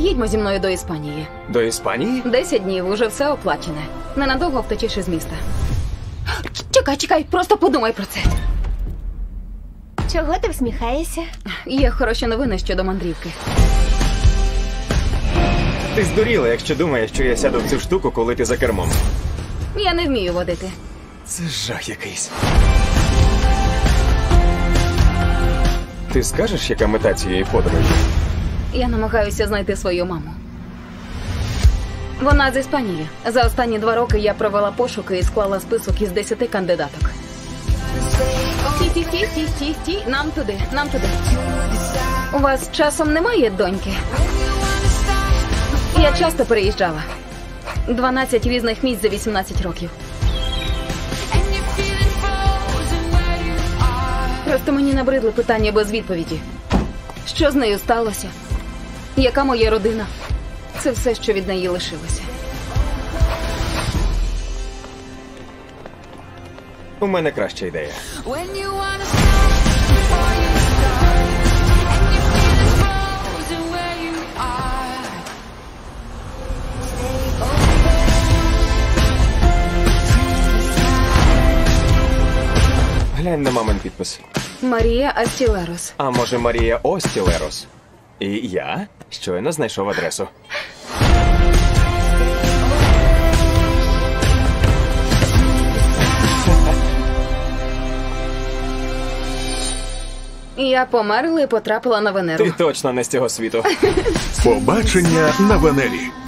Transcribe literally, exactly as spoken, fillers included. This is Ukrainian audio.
Їдьмо зі мною до Іспанії. До Іспанії? Десять днів, уже все оплачене. Ненадовго втечеш із міста. Чекай, чекай, просто подумай про це. Чого ти всміхаєшся? Є хороші новини щодо мандрівки. Ти здуріла, якщо думаєш, що я сяду в цю штуку, коли ти за кермом. Я не вмію водити. Це жах якийсь. Ти скажеш, яка мета цієї подорожі? Я намагаюся знайти свою маму. Вона з Іспанії. За останні два роки я провела пошуки і склала список із десяти кандидаток. Ті, ті, ті, ті, ті, ті. Нам туди, нам туди. У вас часом немає доньки? Я часто переїжджала. дванадцять різних місць за вісімнадцять років. Просто мені набридли питання без відповіді. Що з нею сталося? Яка моя родина? Це все, що від неї лишилося. У мене краща ідея. Глянь на мамин підпис. Марія Астілерос. А може Марія Остілерос? І я щойно знайшов адресу. Я померла і потрапила на Венеру. Ти точно не з цього світу. Побачення на Венері.